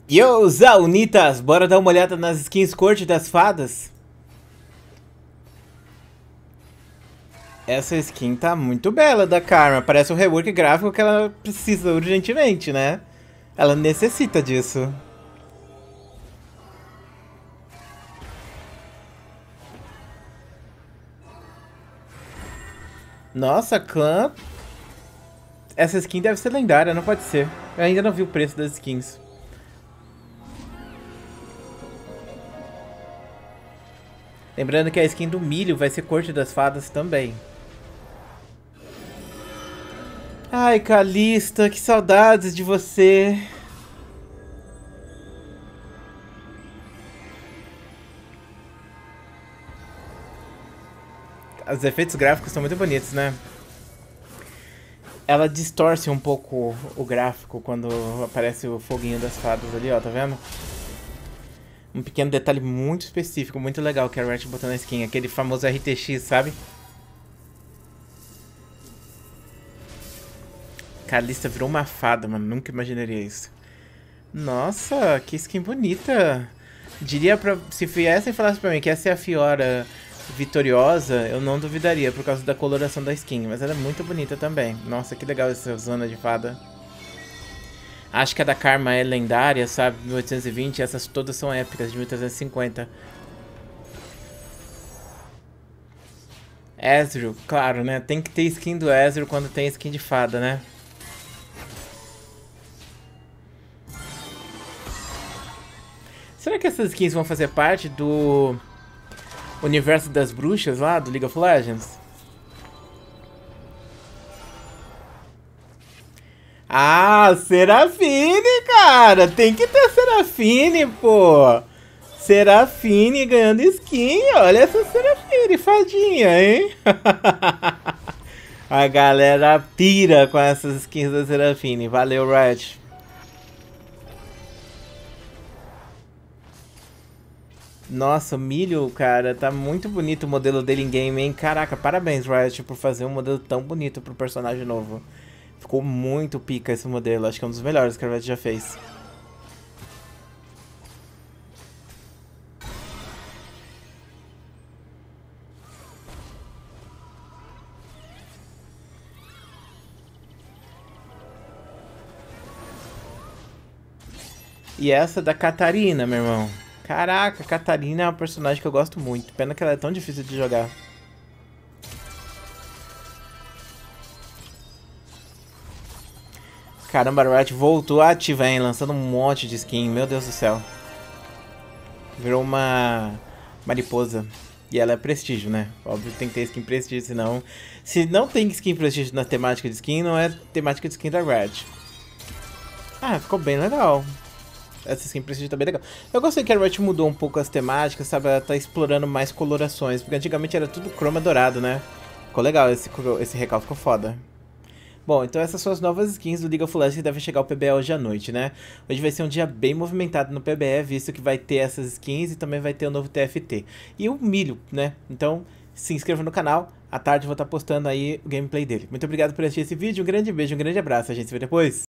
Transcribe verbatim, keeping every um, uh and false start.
Yo, Zaunitas! Bora dar uma olhada nas skins Corte das Fadas? Essa skin tá muito bela da Karma. Parece um rework gráfico que ela precisa urgentemente, né? Ela necessita disso. Nossa, clã... Essa skin deve ser lendária, não pode ser. Eu ainda não vi o preço das skins. Lembrando que a skin do milho vai ser Corte das Fadas também. Ai, Calista, que saudades de você. Os efeitos gráficos são muito bonitos, né? Ela distorce um pouco o gráfico quando aparece o foguinho das fadas ali, ó, tá vendo? Um pequeno detalhe muito específico, muito legal que a Riot botou na skin, aquele famoso R T X, sabe? Calista virou uma fada, mano, nunca imaginaria isso. Nossa, que skin bonita. Diria pra... Se viessem e falassem pra mim que essa é a Fiora vitoriosa, eu não duvidaria por causa da coloração da skin, mas ela é muito bonita também. Nossa, que legal essa zona de fada. Acho que a da Karma é lendária, sabe? mil oitocentos e vinte, essas todas são épicas, de mil trezentos e cinquenta. Ezreal, claro, né? Tem que ter skin do Ezreal quando tem skin de fada, né? Será que essas skins vão fazer parte do universo das bruxas lá, do League of Legends? Ah, Serafine, cara! Tem que ter Serafine, pô! Serafine ganhando skin, olha essa Serafine, fadinha, hein? A galera pira com essas skins da Serafine. Valeu, Riot. Nossa, o Milho, cara, tá muito bonito o modelo dele em game, hein? Caraca, parabéns, Riot, por fazer um modelo tão bonito pro personagem novo. Ficou muito pica esse modelo, acho que é um dos melhores que a Riot já fez. E essa da Catarina, meu irmão. Caraca, a Catarina é uma personagem que eu gosto muito. Pena que ela é tão difícil de jogar. Caramba, a Riot voltou ativa, hein? Lançando um monte de skin. Meu Deus do céu. Virou uma mariposa. E ela é prestígio, né? Óbvio que tem que ter skin prestígio, senão... Se não tem skin prestígio na temática de skin, não é temática de skin da Riot. Ah, ficou bem legal. Essa skin prestígio tá bem legal. Eu gostei que a Riot mudou um pouco as temáticas, sabe? Ela tá explorando mais colorações. Porque antigamente era tudo croma dourado, né? Ficou legal, esse, esse recalque ficou foda. Bom, então essas são as novas skins do League of Legends que devem chegar ao P B E hoje à noite, né? Hoje vai ser um dia bem movimentado no P B E, visto que vai ter essas skins e também vai ter o novo T F T. E o milho, né? Então se inscreva no canal, à tarde eu vou estar postando aí o gameplay dele. Muito obrigado por assistir esse vídeo, um grande beijo, um grande abraço, a gente se vê depois.